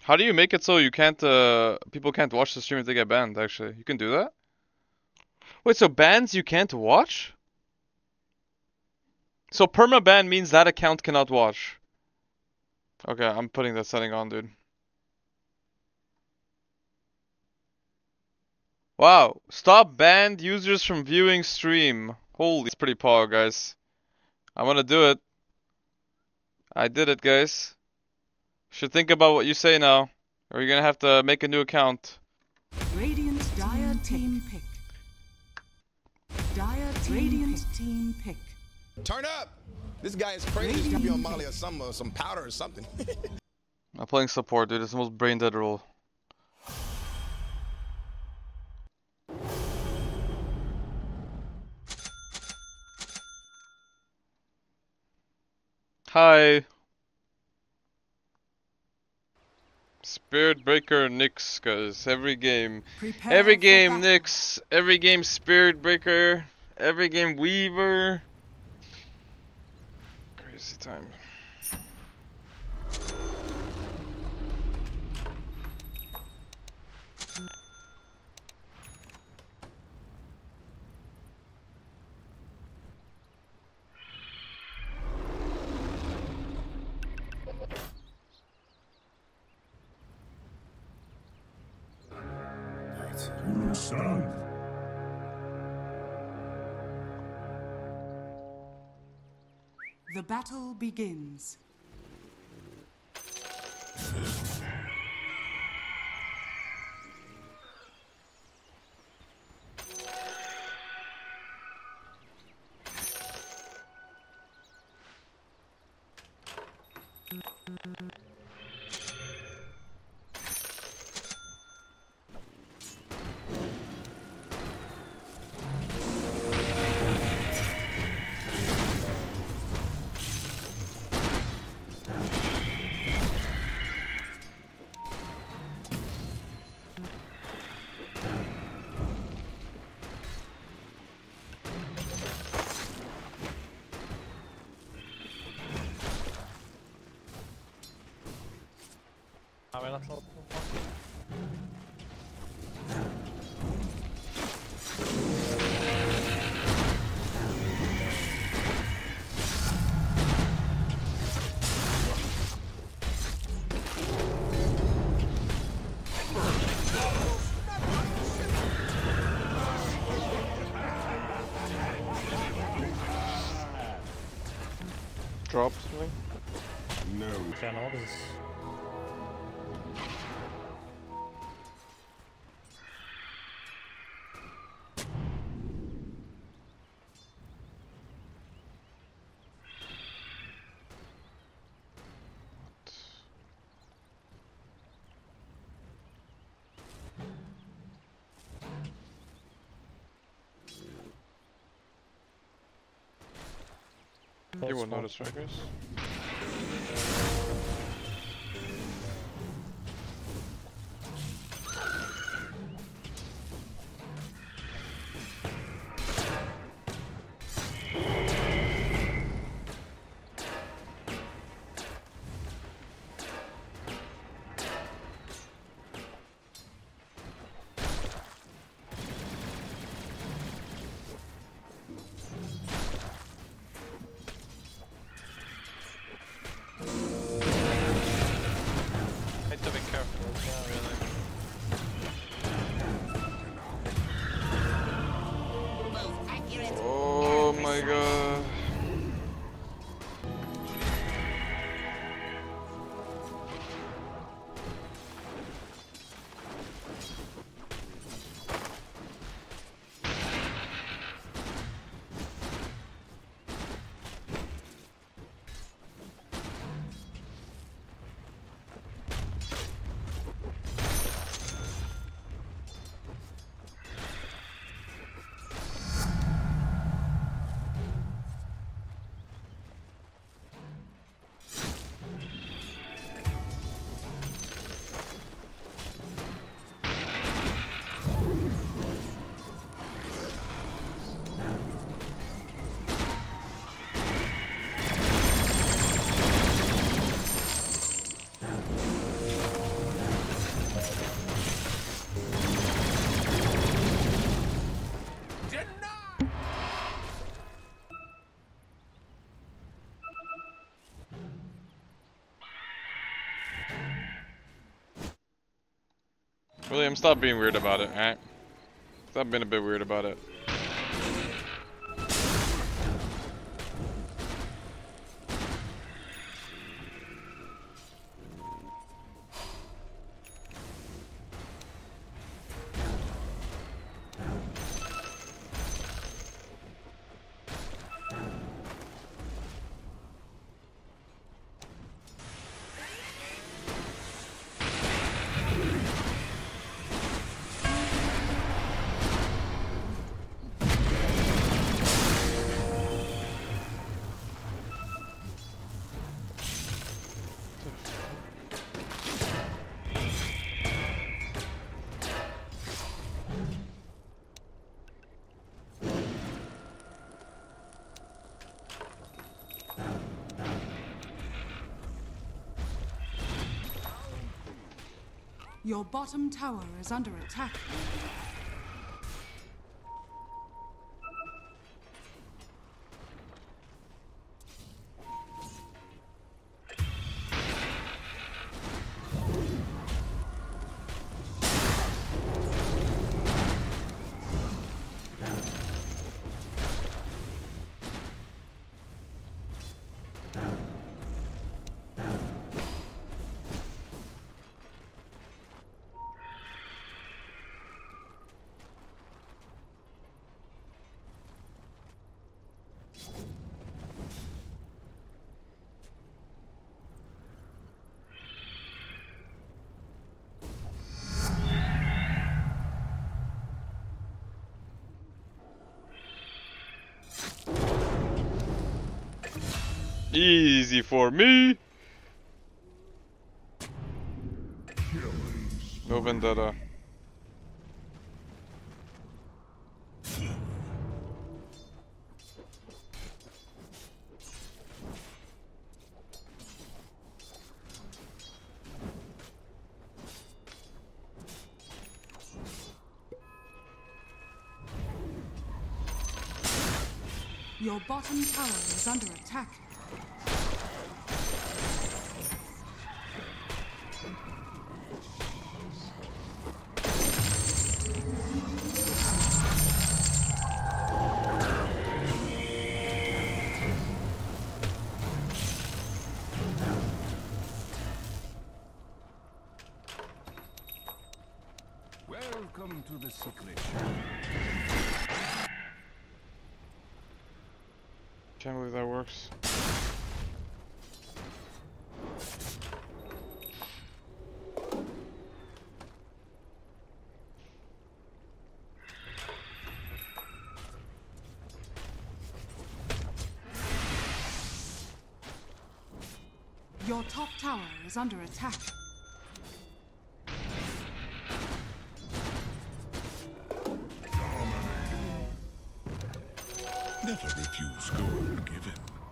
How do you make it so you can't, people can't watch the stream if they get banned, actually? You can do that? Wait, so bans you can't watch? So perma-ban means that account cannot watch. Okay, I'm putting that setting on, dude. Wow, stop banned users from viewing stream. Holy, it's pretty pog, guys. I'm gonna do it. I did it, guys. Should think about what you say now, or you're gonna have to make a new account. Radiant Dire team pick. Dire Radiant team pick. Turn up! This guy is crazy. He's gonna be on Molly or some powder or something. I'm playing support, dude. It's the most brain dead role. Hi. Spirit Breaker Nyx, guys. Every game. Every game Nyx. Every game Spirit Breaker. Every game Weaver. Crazy time. The battle begins. Drop something? No. You won't notice, right, guys? William, stop being weird about it, alright? Stop being a bit weird about it. Your bottom tower is under attack. Easy for me. No vendetta. Your bottom tower is under attack. Welcome to the secret. Can't believe that works. Your top tower is under attack. Never refuse gold given.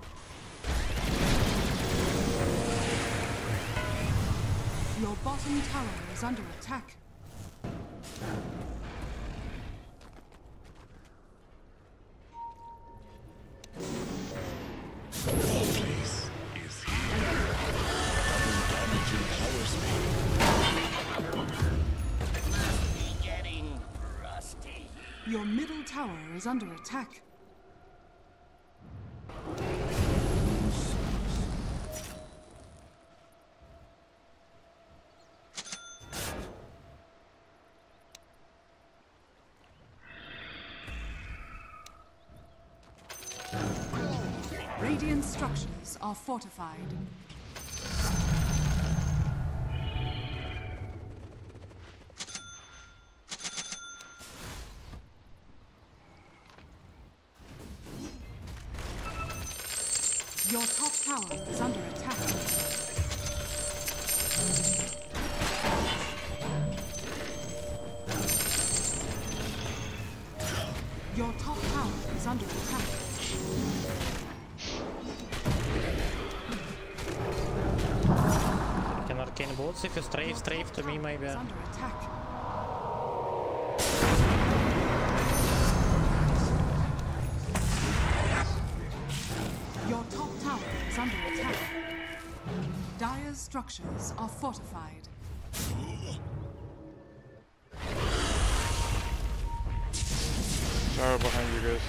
Your bottom tower is under attack. Place is here. Double damage in power speed. Must be getting rusty. Your middle tower is under attack. Radiant structures are fortified. Your top tower is under attack. Your top tower is under attack. Can arcane bolts if you strafe to me maybe. Is under attack. Your top tower is under attack. Dire's structures are fortified. Power behind you guys.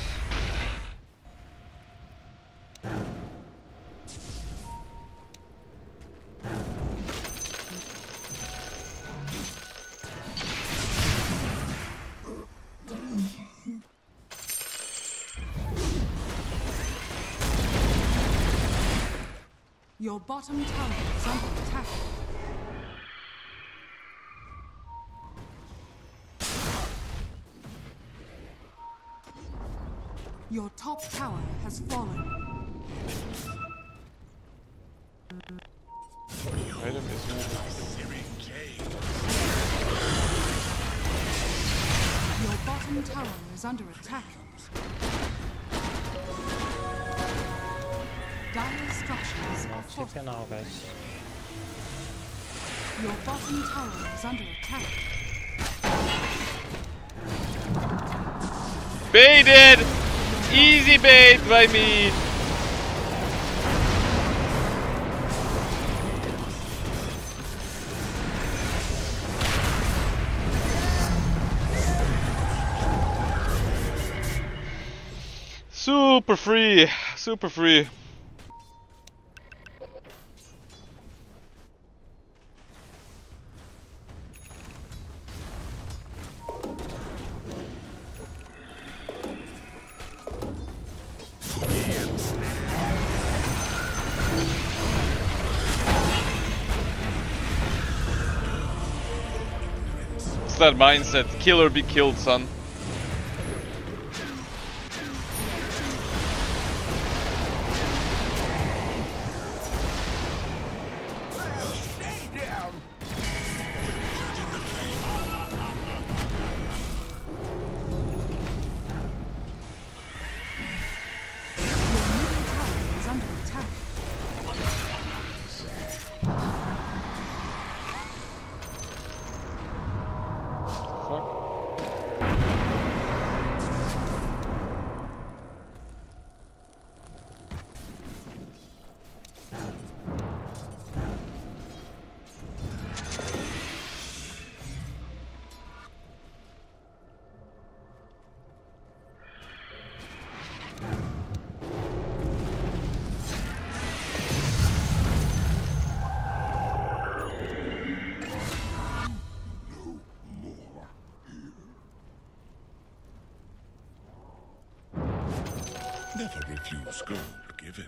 Your bottom tower is under attack. Your top tower has fallen. Item is moving. Your bottom tower is under attack. Dire structures are Check fortified. now, guys. Your bottom tower is under attack. Baited! Easy bait by me! Super free! Super free. It's that mindset, kill or be killed, son. Your middle tower is under attack. Never refuse gold given.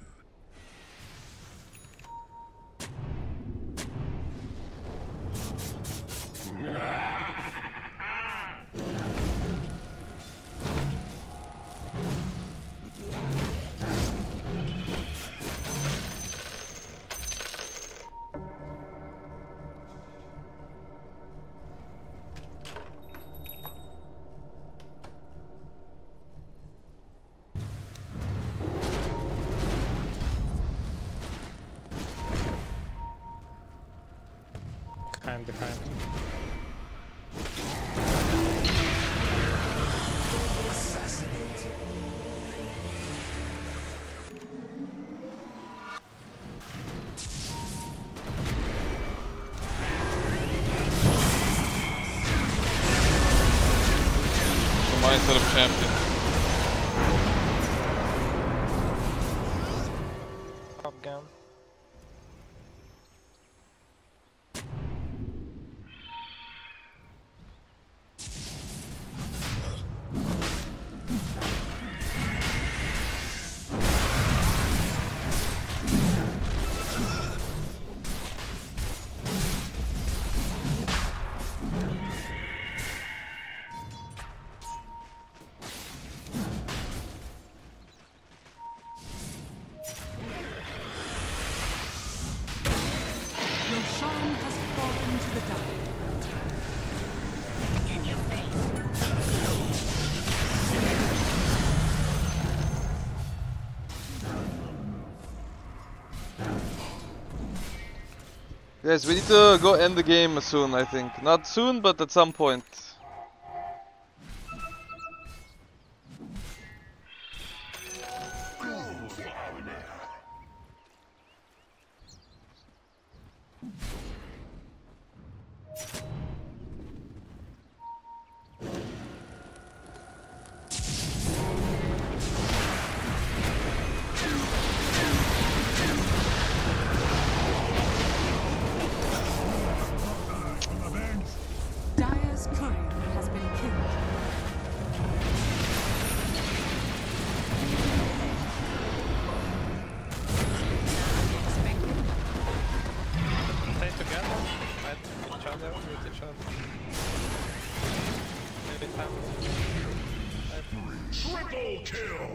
I'm behind. The mindset of champion. Top gun. Your Shan has fallen to the dark. In your face. Guys, we need to go end the game soon, I think. Not soon, but at some point. Dire's courier has been killed. Stay together, fight each other, with each other. Maybe time. Triple kill!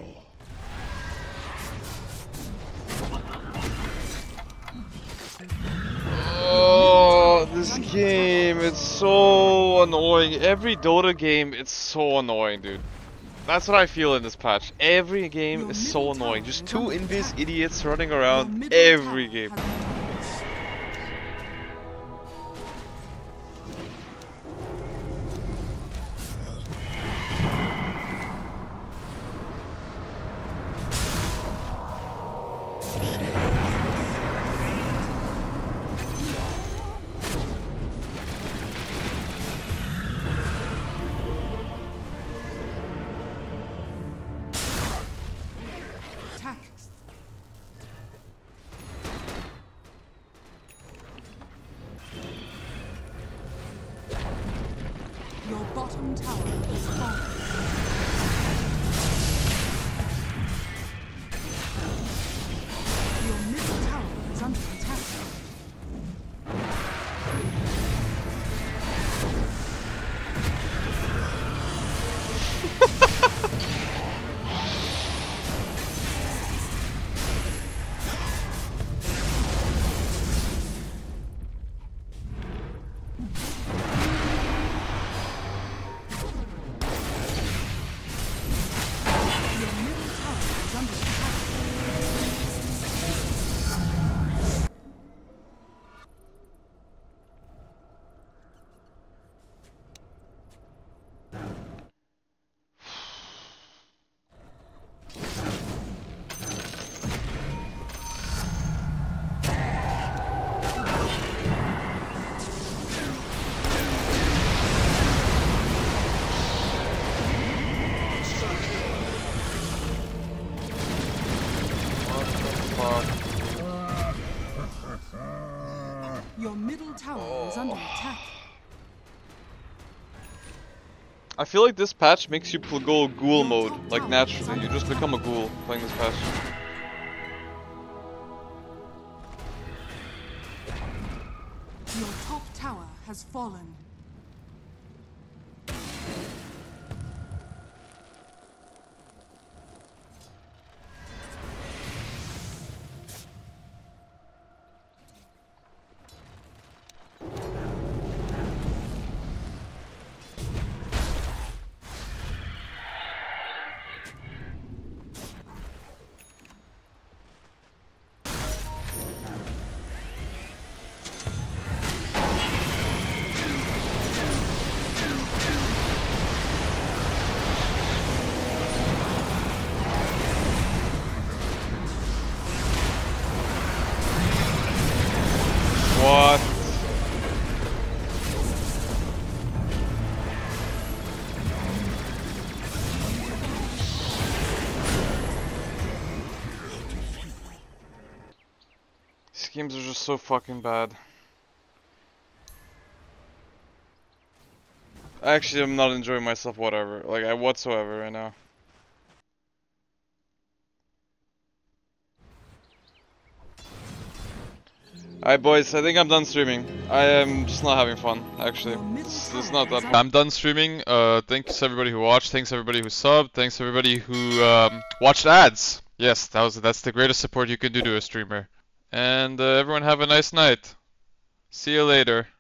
Oh, this game, it's so annoying. Every Dota game, it's so annoying, dude. That's what I feel in this patch. Every game is so annoying. Just two invis idiots running around every game. Attack. Your bottom tower is falling. Your middle tower is under attack. Your middle tower is under attack. Your middle tower is under attack. I feel like this patch makes you go ghoul mode, like naturally. You just become a ghoul playing this patch. Your top tower has fallen. What? These games are just so fucking bad. Actually, I'm not enjoying myself whatsoever right now. Alright boys, I think I'm done streaming. I am just not having fun, actually. It's not that fun. I'm done streaming. Thanks everybody who watched, thanks everybody who subbed, thanks everybody who watched ads. Yes, that's the greatest support you can do to a streamer. And everyone have a nice night. See you later.